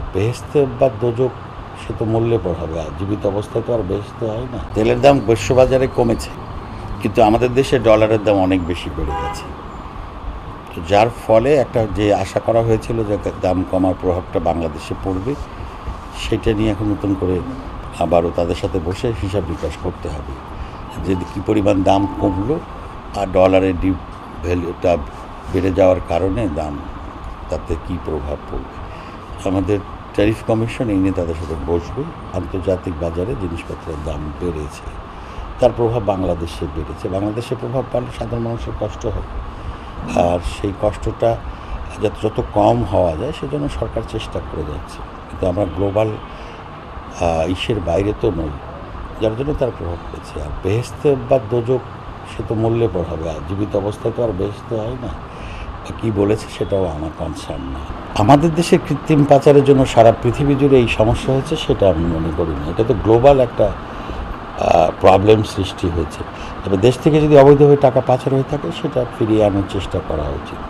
বেহেশতে বা দোজক সে তো মূল্যে পর হবে, আর জীবিত অবস্থায় তো আর বেহেশতে হয় না। তেলের দাম বিশ্ববাজারে কমেছে, কিন্তু আমাদের দেশে ডলারের দাম অনেক বেশি বেড়ে গেছে। তো যার ফলে একটা যে আশা করা হয়েছিল যে দাম কমার প্রভাবটা বাংলাদেশে পড়বে, সেটা নিয়ে এখন নতুন করে আবারও তাদের সাথে বসে হিসাব নিকাশ করতে হবে যে কী পরিমাণ দাম কমলো আর ডলারের ভ্যালুটা বেড়ে যাওয়ার কারণে দাম তাতে কী প্রভাব পড়বে। আমাদের ট্যারিফ কমিশন এই নিয়ে তাদের সাথে বসবে। আন্তর্জাতিক বাজারে জিনিসপত্রের দাম বেড়েছে, তার প্রভাব বাংলাদেশে বেড়েছে। বাংলাদেশে প্রভাব পড়লে সাধারণ মানুষের কষ্ট হবে, আর সেই কষ্টটা যাতে যত কম হওয়া যায় সেজন্য সরকার চেষ্টা করে যাচ্ছে। কিন্তু আমরা গ্লোবাল ইসের বাইরে তো নই, যার জন্য তার প্রভাব পড়েছে। আর বেহেশতে বা দোজক সে তো মূল্যে পর হবে, আর জীবিত অবস্থায় তো আর বেহেশতে হয় না। কী বলেছে সেটাও আমার কনসার্ন না। আমাদের দেশে কৃত্রিম পাচারের জন্য সারা পৃথিবী জুড়ে এই সমস্যা হয়েছে সেটা আমি মনে করি না। এটা তো গ্লোবাল একটা প্রবলেম সৃষ্টি হয়েছে। তবে দেশ থেকে যদি অবৈধভাবে টাকা পাচার হয়ে থাকে সেটা ফিরিয়ে আনার চেষ্টা করা উচিত।